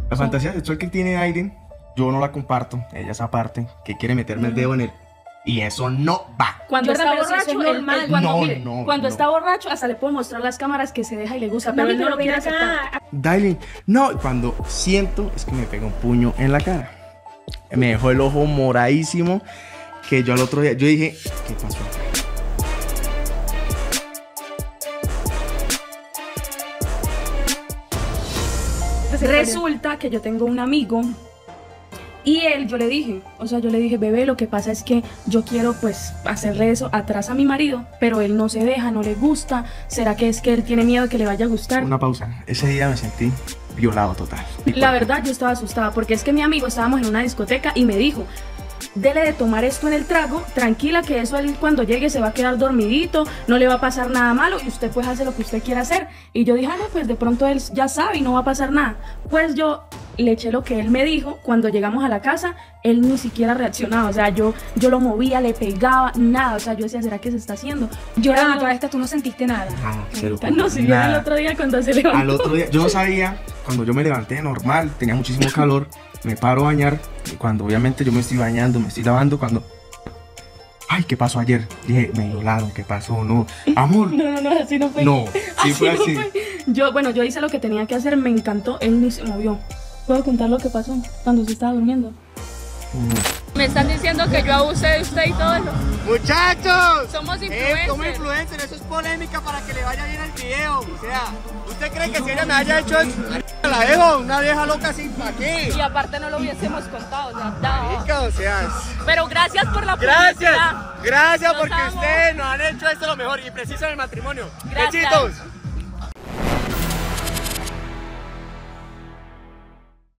La fantasía sexual que tiene Aiden, yo no la comparto. Ella es aparte, que quiere meterme el dedo en él. Y eso no va. Cuando está Pero si eso borracho, es normal. cuando está borracho, hasta le puedo mostrar las cámaras que se deja y le gusta, pero Mami, él no lo quiere ven aceptar. acá. Dailin, no, cuando siento es que me pega un puño en la cara. Me dejó el ojo moradísimo. Que yo al otro día, yo dije, ¿qué pasó acá? Resulta que yo tengo un amigo y yo le dije, bebé, lo que pasa es que yo quiero pues hacerle eso atrás a mi marido, pero él no se deja, no le gusta. ¿Será que es que él tiene miedo de que le vaya a gustar? Una pausa. Ese día me sentí violado total. La verdad yo estaba asustada porque es que mi amigo estábamos en una discoteca y me dijo, dele de tomar esto en el trago, tranquila que eso él cuando llegue se va a quedar dormidito, no le va a pasar nada malo y usted pues hace lo que usted quiera hacer. Y yo dije, no, pues de pronto él ya sabe y no va a pasar nada. Pues yo le eché lo que él me dijo. Cuando llegamos a la casa, él ni siquiera reaccionaba, o sea, yo lo movía, le pegaba, nada, o sea, yo decía, ¿será que se está haciendo? Llorando, toda esta, tú no sentiste nada. No, si viene el otro día cuando se levantó. Al otro día, yo no sabía, cuando yo me levanté normal, tenía muchísimo calor, me paro a bañar, y cuando obviamente yo me estoy bañando, me estoy lavando, cuando... Ay, ¿qué pasó ayer? Dije, me violaron, ¿qué pasó? No, amor. No, así no fue. No, sí fue así. No fue. Yo hice lo que tenía que hacer, me encantó, él ni se movió. ¿Puedo contar lo que pasó cuando se estaba durmiendo? Me están diciendo que yo abusé de usted y todo eso. ¡Muchachos! Somos influencers. Como influencer, eso es polémica para que le vaya bien el video. O sea, ¿usted cree que si ella me haya hecho eso, la dejo? Una vieja loca así, ¿para qué? Y aparte no lo hubiésemos contado, o sea, no. Marica, o sea, Pero gracias por la gracias, publicidad. gracias Los porque amo. ustedes nos han hecho esto lo mejor y preciso en el matrimonio. Gracias. Besitos.